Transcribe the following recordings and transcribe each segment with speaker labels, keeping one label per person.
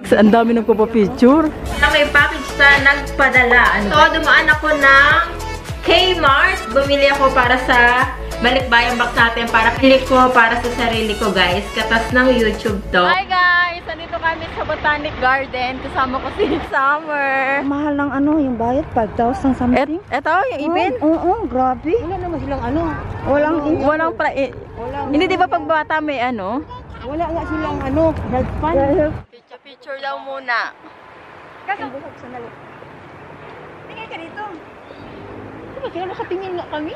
Speaker 1: Ang dami nagpapapicture.
Speaker 2: May package na nagpadala. So, dumaan ako ng Kmart. Bumili ako para sa balikbayang box natin. Para pili ko para sa sarili ko, guys. Katas ng YouTube to. Hi, guys! Nandito kami sa Botanic Garden. Kasama ko si Summer.
Speaker 3: Mahal ng ano, yung bayad, 5,000 something.
Speaker 2: Eto, yung ipin?
Speaker 3: Oo, grabe.
Speaker 1: Wala naman silang ano.
Speaker 2: Walang hindi, di ba pag bata may ano?
Speaker 1: Wala nga silang ano, health fund.
Speaker 2: Picture daw muna.
Speaker 3: Busog, sandali. Tingnan ka dito.
Speaker 1: Diba, kaya nakatingin nga kami.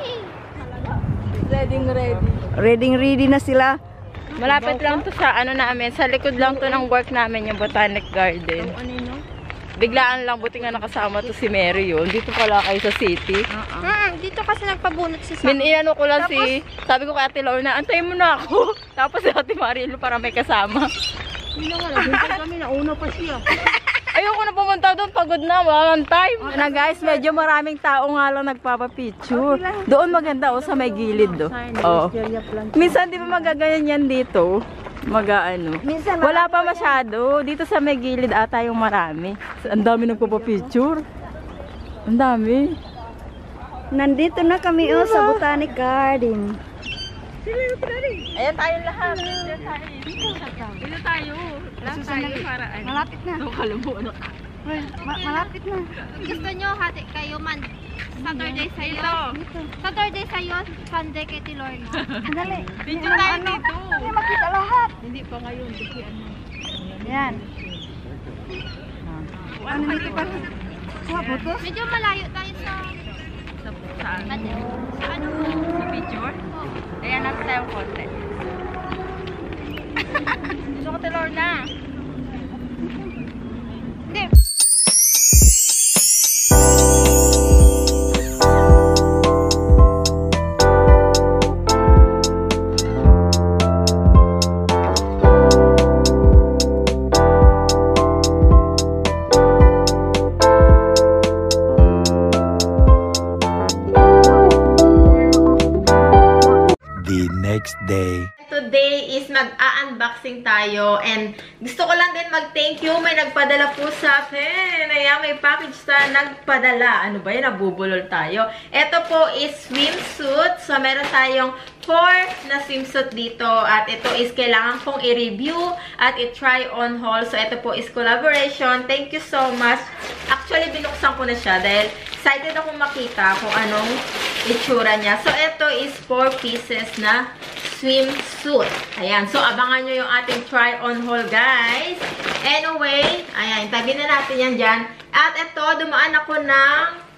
Speaker 3: Ready na sila.
Speaker 2: Malapit lang to sa ano namin. Sa likod lang to ng work namin, yung Botanic Garden. Biglaan lang, buti nga nakasama to si Mary yun. Dito pala kayo sa city.
Speaker 3: Dito kasi nagpabunot si Sam.
Speaker 2: Inano ko lang sabi ko kay Ate Lorna, antayin mo na ako. Tapos si Ate Marilu para may kasama.
Speaker 1: Hindi nga, naghintay kami, nauna pa siya.
Speaker 2: Ayoko na pumunta doon, pagod na, wala ng time. Na guys, medyo maraming tao nga lang nagpapapicture. Doon maganda, sa may gilid do. Minsan di ba magaganyan yan dito? Wala pa masyado. Dito sa may gilid ata yung marami.
Speaker 1: Ang dami nagpapapicture. Ang dami.
Speaker 3: Nandito na kami sa Botanic Garden.
Speaker 2: Ayan tayo lahat. Dito tayo. Lahat tayo para ano.
Speaker 3: Malapit na. Malapit na.
Speaker 4: Gusto nyo hati kayo man Saturday sa'yo. Saturday sa'yo, Sunday kay Lorna.
Speaker 3: Sandali.
Speaker 2: Video tayo dito.
Speaker 3: Hindi makita lahat.
Speaker 1: Hindi pa ngayon kasi ano.
Speaker 3: Yan. Ano dito pa? Sa butos?
Speaker 4: Medyo malayo tayo sa ano?
Speaker 2: Sa picture? Ayan natin tayong konti. Gusto ko Lorna na. Hindi.
Speaker 5: Next day.
Speaker 2: Today is mag-a-unboxing tayo and gusto ko lang din mag-thank you. May nagpadala po sa akin. Ayan, may package na nagpadala. Ano ba yan? Nabubulol tayo. Ito po is swimsuit. So, meron tayong 4 na swimsuit dito at ito is kailangan kong i-review at i-try on haul. So, ito po is collaboration. Thank you so much. Actually, binuksan ko na siya dahil excited akong makita kung anong itsura niya. So, ito is 4 pieces na swimsuit. Ayan. So, abangan nyo yung ating try on haul, guys. Anyway, ayan. Tagin na natin yan dyan. At ito, dumaan ako ng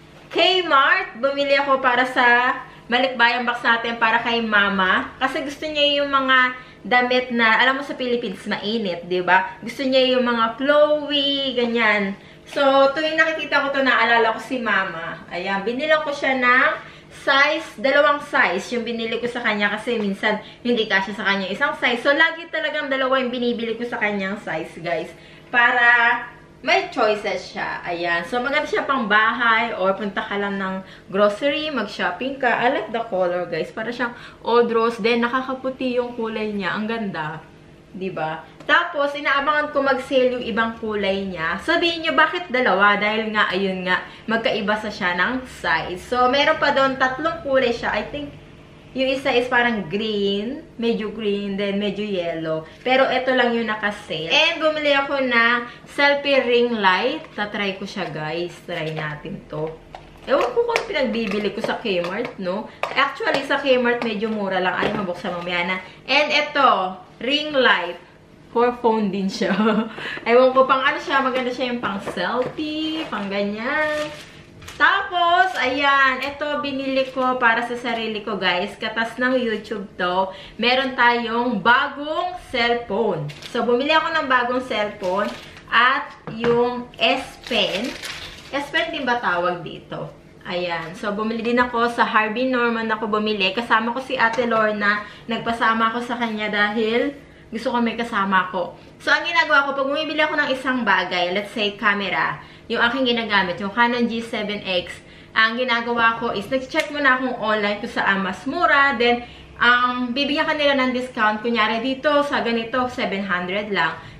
Speaker 2: Kmart. Bumili ako para sa balikbayang box natin para kay mama. Kasi gusto niya yung mga damit na, alam mo sa Philippines, mainit, diba? Gusto niya yung mga flowy, ganyan. So, tuwing nakikita ko to naalala ko si mama. Ayan, binilang ko siya ng size, dalawang size yung binili ko sa kanya kasi minsan hindi kasya sa kanya isang size. So, lagi talagang dalawa yung binibili ko sa kanyang size, guys. Para may choices siya. Ayan. So, maganda siya pang bahay or punta ka lang ng grocery, mag-shopping ka. I like the color, guys. Para siyang old rose. Then, nakakaputi yung kulay niya. Ang ganda. Diba? Tapos, inaabangan ko mag-sale yung ibang kulay niya. Sabihin nyo, bakit dalawa? Dahil nga, ayun nga, magkaiba sa siya ng size. So, meron pa doon, 3 kulay siya. I think, yung isa is parang green, medyo green, then medyo yellow. Pero, ito lang yung naka-sale. And, bumili ako na selfie ring light. Tatry ko siya, guys. Try natin to. Ewan ko kung pinagbibili ko sa Kmart, no? Actually, sa Kmart, medyo mura lang. Ay, mabuksan mamaya na. And, ito, ring light. For phone din siya. Ewan ko pang ano siya. Maganda siya yung pang selfie, pang ganyan. Tapos, ayan. Ito, binili ko para sa sarili ko, guys. Katas ng YouTube to. Meron tayong bagong cellphone. So, bumili ako ng bagong cellphone. At yung S Pen. S Pen din ba tawag dito? Ayan. So, bumili din ako sa Harvey Norman ako bumili. Kasama ko si Ate Lorna. Nagpasama ako sa kanya dahil gusto ko may kasama ko. So, ang ginagawa ko, pag bumibili ako ng isang bagay, let's say camera, yung aking ginagamit, yung Canon G7X, ang ginagawa ko is, nag-check muna akong online kung saan mas mura, then, bibigyan ka nila ng discount. Kunyari dito, sa ganito, 700 lang.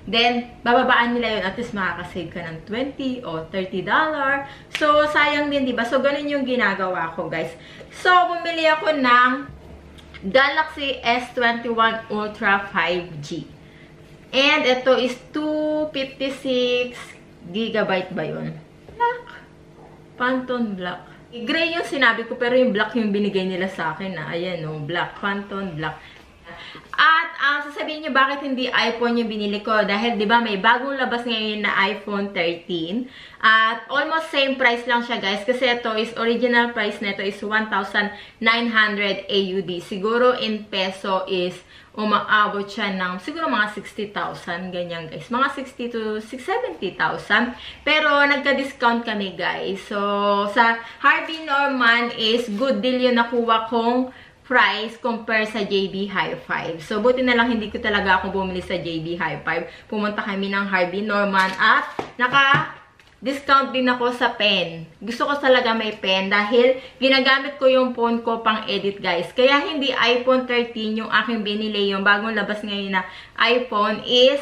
Speaker 2: then bababaan nila yun, at least makakasave ka ng $20 o $30. So, sayang din, diba? So, ganun yung ginagawa ko, guys. So, bumili ako ng Galaxy S21 Ultra 5G. And ito is 256 GB ba yun? Black. Pantone Black. Gray yung sinabi ko, pero yung black yung binigay nila sa akin. Ayan, no, black. Pantone Black. At sasabihin nyo bakit hindi iPhone yung binili ko. Dahil, di ba, may bagong labas ngayon na iPhone 13. At almost same price lang siya, guys. Kasi ito is, original price nito is 1,900 AUD. Siguro in peso is umaabot siya ng siguro mga 60,000. Ganyan, guys. Mga 60 to 70,000. Pero, nagka-discount kami, guys. So, sa Harvey Norman is good deal yung nakuha kong price compare sa JB Hi-Fi. So, buti na lang hindi ko talaga ako bumili sa JB Hi-Fi. Pumunta kami ng Harvey Norman at naka-discount din ako sa pen. Gusto ko talaga may pen dahil ginagamit ko yung phone ko pang edit, guys. Kaya hindi iPhone 13 yung aking binili. Yung bagong labas ngayon na iPhone is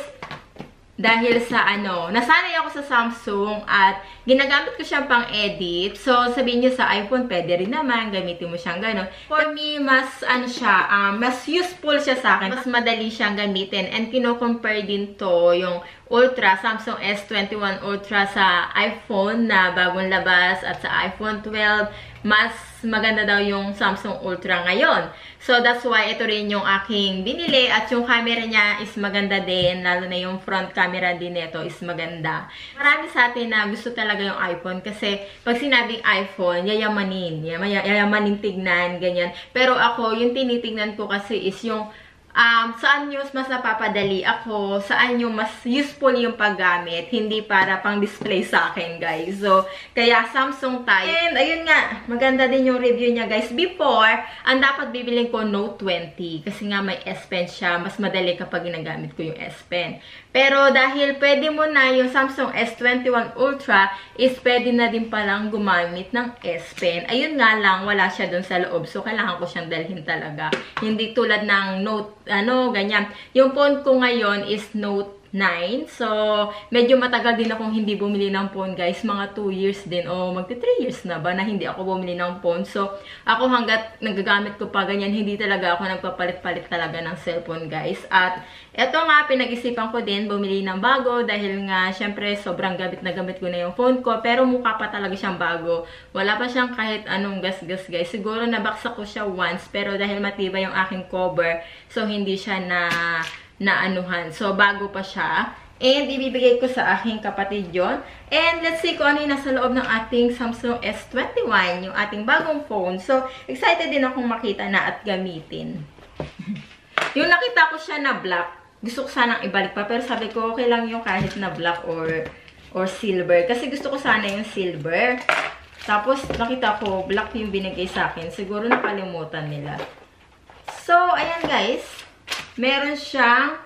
Speaker 2: dahil sa nasanay ako sa Samsung at ginagamit ko siyang pang edit. So, sabihin niyo sa iPhone, pwede rin naman, gamitin mo siyang gano'n. For me, mas mas useful siya sa akin. Mas madali siyang gamitin. And kino-compare din to yung Ultra, Samsung S21 Ultra sa iPhone na bagong labas at sa iPhone 12. Mas maganda daw yung Samsung Ultra ngayon. So, that's why ito rin yung aking binili. At yung camera niya is maganda din. Lalo na yung front camera din nito is maganda. Marami sa atin na gusto talaga yung iPhone. Kasi, pag sinabing iPhone, yayamanin. Yayamanin tignan, ganyan. Pero ako, yung tinitignan ko kasi is yung saan yung mas napapadali ako, saan yung mas useful yung paggamit, hindi para pang display sa akin, guys. So, kaya Samsung tayo. And, ayun nga, maganda din yung review niya, guys. Before, ang dapat bibilin ko Note 20, kasi nga may S Pen siya, mas madali kapag ginagamit ko yung S Pen. Pero, dahil pwede mo na yung Samsung S21 Ultra, is pwede na din palang gumamit ng S Pen. Ayun nga lang, wala siya dun sa loob. So, kailangan ko siyang dalhin talaga. Hindi tulad ng Note ganyan. Yung phone ko ngayon is Note 9. So, medyo matagal din akong hindi bumili ng phone, guys. Mga 2 years din. O, magti 3 years na ba na hindi ako bumili ng phone. So, ako hanggat nagagamit ko pa ganyan, hindi talaga ako nagpapalit-palit talaga ng cellphone, guys. At, eto nga, pinag-isipan ko din bumili ng bago dahil nga, syempre, sobrang gamit na gamit ko na yung phone ko. Pero mukha pa talaga siyang bago. Wala pa siyang kahit anong gas-gas, guys. Siguro nabaksak ko siya once, pero dahil matibay yung aking cover, so hindi siya na So, bago pa siya. And, ibibigay ko sa aking kapatid yon. And, let's see kung ano yung nasa loob ng ating Samsung S21, yung ating bagong phone. So, excited din akong makita na at gamitin. Yung nakita ko siya na black, gusto ko sanang ibalik pa. Pero sabi ko, okay lang yung kahit na black or silver. Kasi gusto ko sana yung silver. Tapos, nakita ko, black yung binigay sa akin. Siguro nakalimutan nila. So, ayan guys. Meron siyang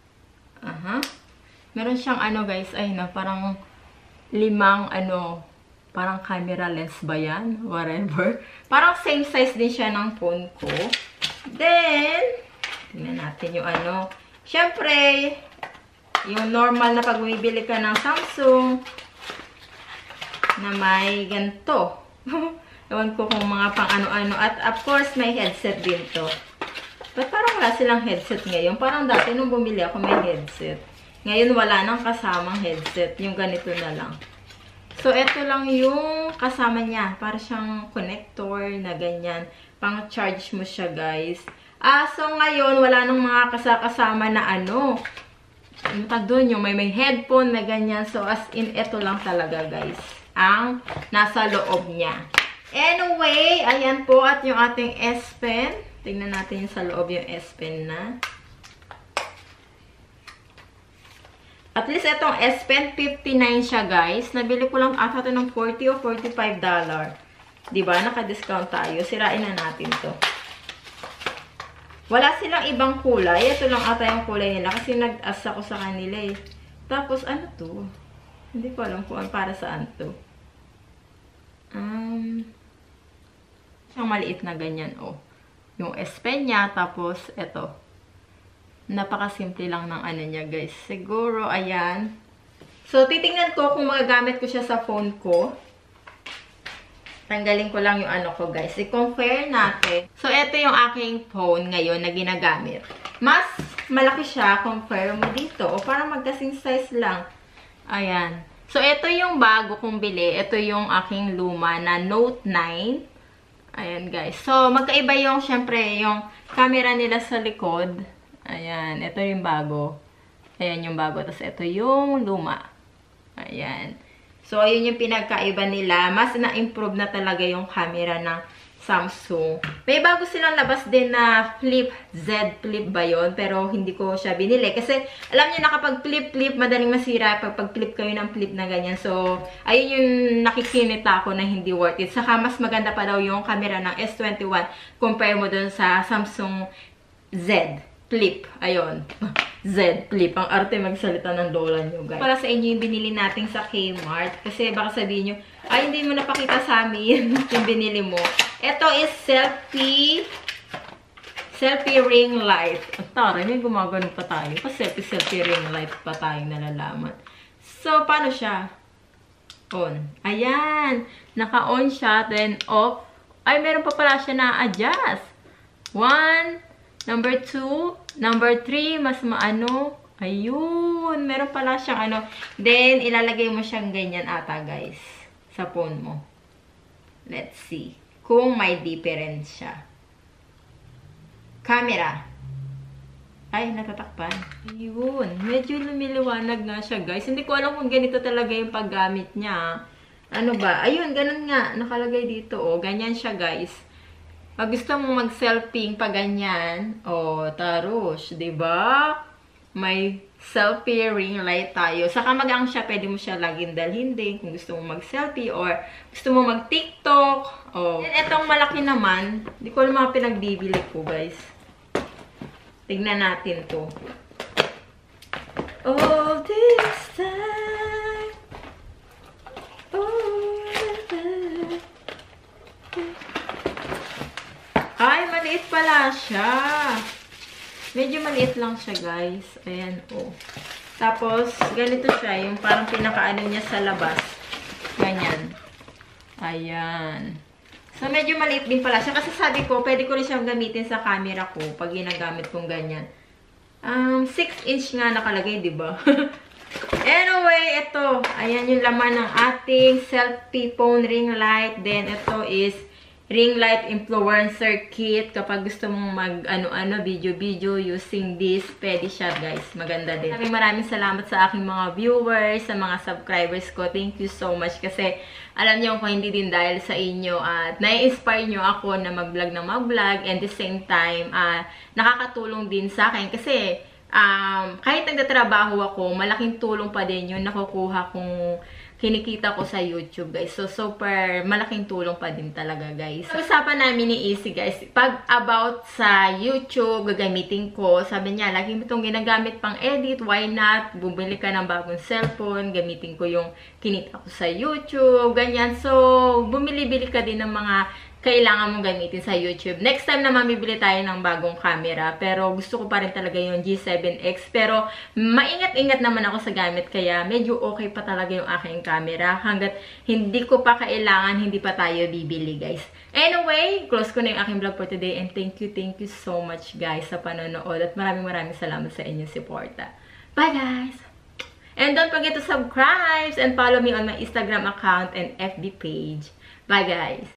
Speaker 2: meron siyang guys, ay na parang 5 parang camera lens ba yan? Whatever. Parang same size din siya ng phone ko. Then, tingnan natin yung syempre, yung normal na pag bumibili ka ng Samsung na may ganito. Ewan ko kung mga pang ano-ano. At of course, may headset din to. But parang wala silang headset ngayon. Parang dati nung bumili ako may headset. Ngayon wala nang kasamang headset. Yung ganito na lang. So, eto lang yung kasama niya. Para siyang connector na ganyan. Pang-charge mo siya, guys. So ngayon, wala nang mga kasama na yung tag doon, yung may headphone na ganyan. So, as in, eto lang talaga, guys. Ang nasa loob niya. Anyway, ayan po at yung ating S Pen. Tingnan natin yung sa loob yung S Pen na. At least itong S Pen, 59 siya, guys. Nabili ko lang ata ito ng $40 o $45. Diba? Naka-discount tayo. Sirain na natin to. Wala silang ibang kulay. Ito lang ata yung kulay nila. Kasi nag-ask ako sa kanila eh. Tapos, ano to? Hindi ko alam kung para saan to. Siyang maliit na ganyan, oh. Yung S Pen niya, tapos, eto. Napakasimple lang ng ano niya, guys. Siguro, ayan. So, titingnan ko kung magagamit ko siya sa phone ko. Tanggalin ko lang yung ano ko, guys. I-compare natin. So, ito yung aking phone ngayon na ginagamit. Mas malaki siya compare mo dito. O parang magkasing size lang. Ayan. So, ito yung bago kong bili. Ito yung aking luma na Note 9. Ayan, guys. So, magkaiba yung, syempre, yung camera nila sa likod. Ayan. Ito yung bago. Ayan yung bago. Tapos, ito yung luma. Ayan. So, ayun yung pinagkaiba nila. Mas na-improve na talaga yung camera ng Samsung. May bago silang labas din na Flip, Z Flip ba yun? Pero hindi ko siya binili. Kasi, alam niyo na kapag flip, madaling masira pag flip kayo ng flip na ganyan. So, ayun yung nakikinita ko na hindi worth it. Saka, mas maganda pa daw yung camera ng S21 compare mo dun sa Samsung Z Flip. Ayun. Z Flip. Ang arte magsalita ng lola nyo, guys. Para sa inyo yung binili natin sa Kmart. Kasi baka sabihin nyo, ay, hindi mo napakita sa amin yung binili mo. Ito is selfie ring light. At tara, may gumagano pa tayo. Kasi selfie ring light pa tayong nalalaman. So, paano siya? On. Ayan. Naka-on siya. Then, off. Ay, meron pa pala siya na adjust. 1. Number 2, number 3, mas maano. Ayun, meron pala siyang ano. Then, ilalagay mo siyang ganyan ata, guys. Sa phone mo. Let's see. Kung may difference siya. Camera. Ay, natatakpan. Ayun, medyo lumiliwanag nga siya, guys. Hindi ko alam kung ganito talaga yung paggamit niya. Ano ba? Ayun, ganun nga. Nakalagay dito, oh. Ganyan siya, guys. Pag gusto mo mag-selfie pa ganyan, oh, tarush, diba? May selfie ring light tayo. Saka magang siya, pwede mo siya laging dalhin din kung gusto mo mag-selfie or gusto mo mag-TikTok. Oh. And etong malaki naman, di ko alam mga pinagbibili ko, guys. Tignan natin to. All this time. Ay, maliit pala siya. Medyo maliit lang siya, guys. Ayan, oh. Tapos, ganito siya. Yung parang pinakaano niya sa labas. Ganyan. Ayan. So, medyo maliit din pala siya. Kasi sabi ko, pwede ko rin siyang gamitin sa camera ko pag ginagamit kong ganyan. 6-inch nga nakalagay, diba? Anyway, ito. Ayan yung laman ng ating selfie phone ring light. Then, ito is ring light influencer kit. Kapag gusto mong mag video using this, pwede siya, guys. Maganda din. Maraming salamat sa aking mga viewers, sa mga subscribers ko. Thank you so much kasi alam niyo kung hindi din dahil sa inyo at nai-inspire niyo ako na mag-vlog ng mag-vlog and the same time nakakatulong din sa akin kasi kahit nagtatrabaho ako, malaking tulong pa din yun nakukuha kong kinikita ko sa YouTube, guys. So, super malaking tulong pa din talaga, guys. Usapan namin ni Easy, guys. Pag about sa YouTube, gagamitin ko, sabi niya, lagi mo itong ginagamit pang edit, why not? Bumili ka ng bagong cellphone, gamitin ko yung kinita ko sa YouTube, ganyan. So, bumili-bili ka din ng mga kailangan mong gamitin sa YouTube. Next time na mamibili tayo ng bagong camera. Pero gusto ko pa rin talaga yung G7X. Pero maingat-ingat naman ako sa gamit. Kaya medyo okay pa talaga yung aking camera. Hanggat hindi ko pa kailangan, hindi pa tayo bibili, guys. Anyway, close ko na yung aking vlog for today. And thank you so much, guys, sa panonood. At maraming salamat sa inyong suporta. Bye, guys! And don't forget to subscribe and follow me on my Instagram account and FB page. Bye, guys!